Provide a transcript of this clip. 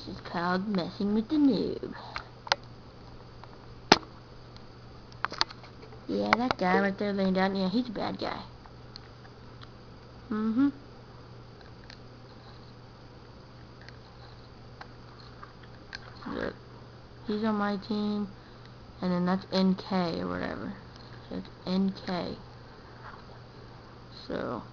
This is called messing with the noob. Yeah, that guy right there laying down, yeah, he's a bad guy. Look, he's on my team, and then that's NK or whatever. So it's NK. So